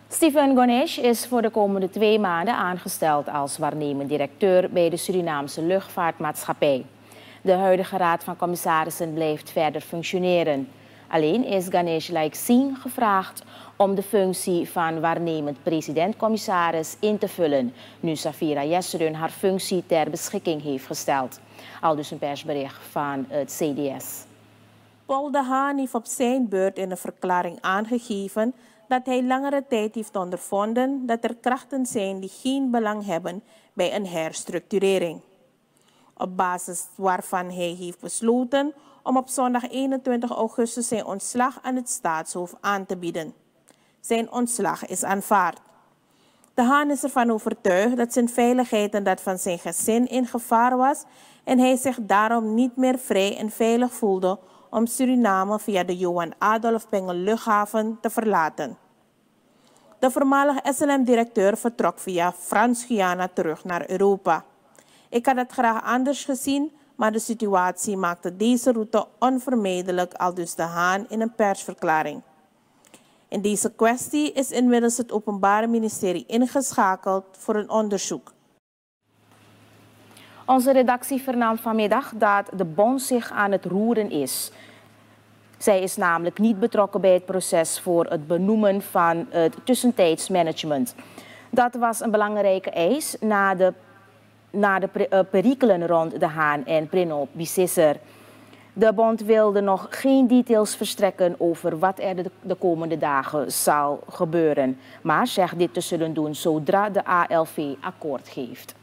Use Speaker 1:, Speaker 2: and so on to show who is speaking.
Speaker 1: Steven Ganesh is voor de komende 2 maanden aangesteld als waarnemend directeur bij de Surinaamse luchtvaartmaatschappij. De huidige raad van commissarissen blijft verder functioneren. Alleen is Ganesh Laiksien gevraagd om de functie van waarnemend president-commissaris in te vullen, nu Safira Yesrun haar functie ter beschikking heeft gesteld. Aldus een persbericht van het CDS.
Speaker 2: Paul de Haan heeft op zijn beurt in een verklaring aangegeven dat hij langere tijd heeft ondervonden dat er krachten zijn die geen belang hebben bij een herstructurering. Op basis waarvan hij heeft besloten om op zondag 21 augustus zijn ontslag aan het staatshoofd aan te bieden. Zijn ontslag is aanvaard. De Haan is ervan overtuigd dat zijn veiligheid en dat van zijn gezin in gevaar was en hij zich daarom niet meer vrij en veilig voelde om Suriname via de Johan Adolf Pengel luchthaven te verlaten. De voormalige SLM-directeur vertrok via Frans-Guyana terug naar Europa. Ik had het graag anders gezien, maar de situatie maakte deze route onvermijdelijk, aldus de Haan in een persverklaring. In deze kwestie is inmiddels het Openbaar Ministerie ingeschakeld voor een onderzoek.
Speaker 1: Onze redactie vernam vanmiddag dat de bond zich aan het roeren is. Zij is namelijk niet betrokken bij het proces voor het benoemen van het tussentijds management. Dat was een belangrijke eis na de perikelen rond de Haan en Prinop Bississer. De bond wilde nog geen details verstrekken over wat er de komende dagen zal gebeuren, maar zegt dit te zullen doen zodra de ALV akkoord geeft.